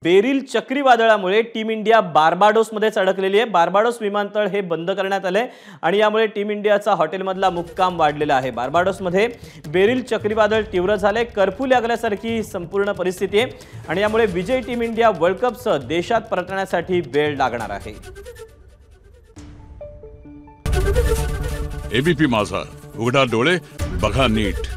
Beryl चक्रीवादळामुळे team India बार्बाडोसमध्येच अडकलेली आहे। बार्बाडोस विमानतळ हे बंद करण्यात आले आणि यामुळे टीम इंडियाचा हॉटेलमधला मुक्काम वाढलेला आहे। बार्बाडोसमध्ये बेरिल चक्रीवादळ तीव्र झाले, कर्फ्यू लागल्यासारखी संपूर्ण परिस्थिती आहे आणि यामुळे विजयी टीम इंडिया वर्ल्ड कपसह देशात परतण्यासाठी वेळ लागणार आहे। एबीपी माझा, उघडा डोळे बघा नीट।